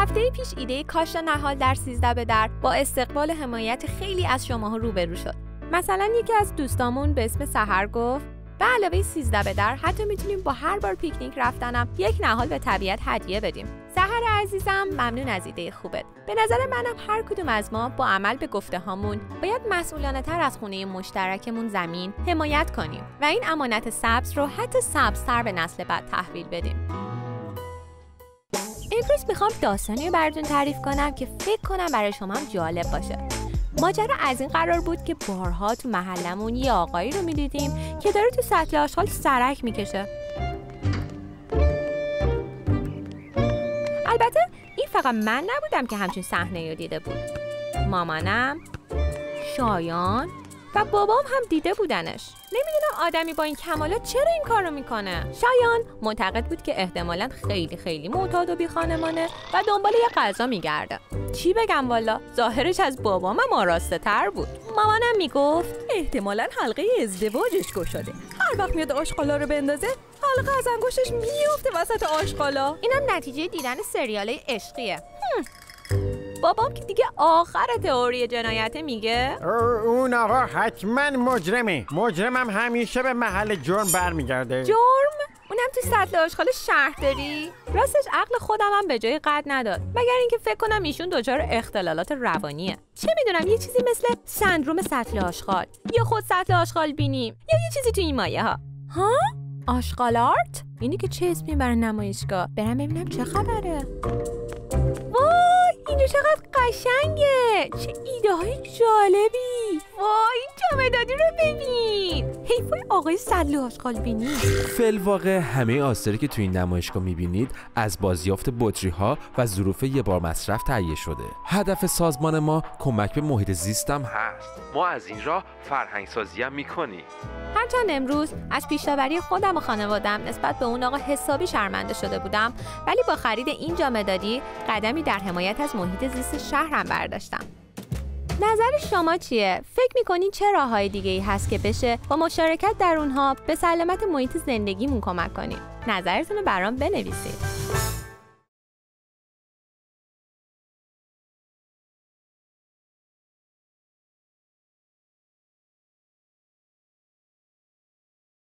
هفته پیش ایده کاشت نهال در 13 به در با استقبال حمایت خیلی از شماها روبرو شد. مثلا یکی از دوستامون به اسم سحر گفت به علاوه 13 به در حتی میتونیم با هر بار پیکنیک رفتنم یک نهال به طبیعت هدیه بدیم. سحر عزیزم ممنون از ایده خوبت. به نظر منم هر کدوم از ما با عمل به گفته هامون باید مسئولانه تر از خونه مشترکمون زمین حمایت کنیم و این امانت سبز رو حتی سبزتر به نسل بعد تحویل بدیم. امروز میخوام داستانی رو براتون تعریف کنم که فکر کنم برای شما هم جالب باشه. ماجرا از این قرار بود که بارها تو محلمون یه آقایی رو میدیدیم که داره تو سطل آشغال سرک میکشه. البته این فقط من نبودم که همچین صحنه رو دیده بود. مامانم، شایان و بابام هم دیده بودنش. نمیدونم آدمی با این کمالات چرا این کارو میکنه. شایان معتقد بود که احتمالاً خیلی معتاد و بی خانمانه و دنبال یه غذا میگرده. چی بگم والا، ظاهرش از بابام هم آراسته تر بود. مامانم میگفت احتمالاً حلقه ازدواجش گشاده. هر وقت میاد آشغالا رو بندازه حلقه از انگشتش میفته وسط آشغالا. اینم نتیجه دیدن سریال عشقیه. بابام که دیگه آخر تئوری جنایت میگه اون آقا حتما مجرمه. مجرمم همیشه به محل جرم برمیگرده. جرم؟ اونم تو سطل آشغال شهرداری؟ راستش عقل خودم هم به جای قد نداد، مگر اینکه فکر کنم ایشون دچار اختلالات روانیه. چه میدونم، یه چیزی مثل سندروم سطل آشغال یا خود سطل آشغال بینیم یا یه چیزی تو این مایه ها. آشغال آرت؟ اینی که چه اسمی برای نمایشگاه؟ برم ببینم چه خبره. وای اینجا چقدر قشنگه، چه ایده های جالبی. وای این جامدادی رو ببین، حیفای آقای سطل آشغال بینی. فی‌الواقع همه آثاری که تو این نمایشگاه میبینید از بازیافت بطری ها و ظروف یه بار مصرف تهیه شده. هدف سازمان ما کمک به محیط زیست هم هست. ما از این راه فرهنگ سازی هم میکنیم. هرچند امروز از پیش‌داوری خودم و خانواده‌ام نسبت به اون آقا حسابی شرمنده شده بودم، ولی با خرید این جامدادی قدمی در حمایت از محیط زیست شهرم برداشتم. نظر شما چیه؟ فکر می‌کنین چه راه‌های دیگه‌ای هست که بشه با مشارکت در اونها به سلامت محیط زندگیمون کمک کنیم؟ نظرتون رو برام بنویسید.